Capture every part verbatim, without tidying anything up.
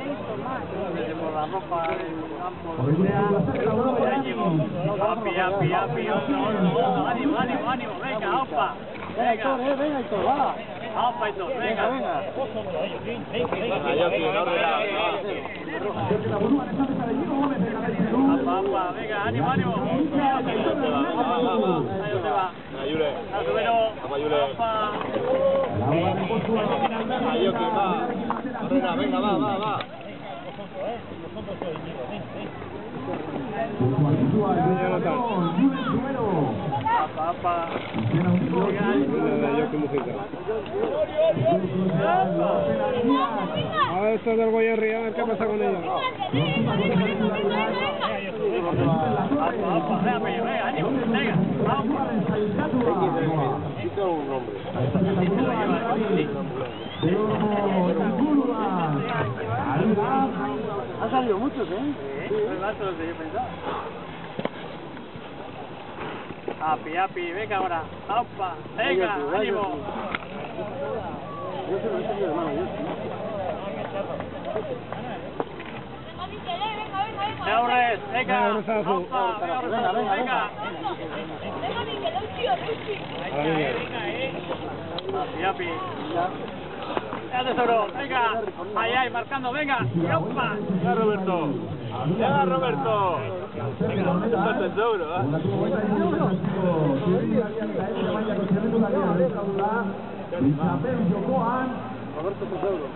Por la ropa del campo, api, api, api, ánimo, ánimo, ánimo, venga, opa, venga, venga, Hitor, va, opa, Hitor, venga, venga, opa, opa, venga, ánimo, ánimo, ahí se va, opa, venga, va, va, va. Apa, apa. A ver, esto del Goyerri, a ver qué pasa con ella. Apa, apa, venga, venga, ánimo, venga, vamos. Quita un nombre. Han salido muchos, ¿eh? Sí, más de los que yo pensaba. Api, api, venga ahora. ¡Opa! ¡Venga, ánimo! Yo se lo hice mi hermano, yo sí. ¡Venga, Urres! ¡Venga! ¡Opa! ¡Venga, venga, venga! ¡Venga, Api, api. ¡Ya, tesoro! ¡Venga! ¡Ay, ay! ¡Marcando! ¡Venga! ¡Opa! ¡Ya, Roberto! ¡Ya, Roberto! ¡Esto es tesoro, ¿eh? Roberto Tesoro.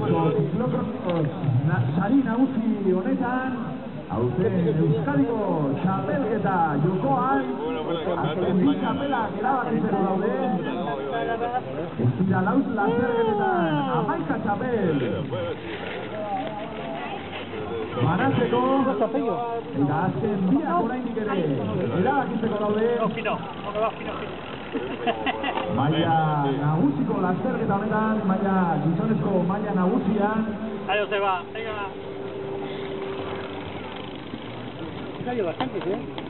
Sari nagusi honetan, aurten Euskadiko txapelketa jokoan, bi txapelak erabakitzeko daude, ez dira lauz lasterketetan hamaika txapel. Banatzeko, eta azken biak oraindik ere erabakitzeko daude. Fino, fino, fino, fino. Maila nagusiko lasterketa honetan, maila gizonezko maila nagusian. Ahí se va, venga. Ha salido bastantes, ¿eh?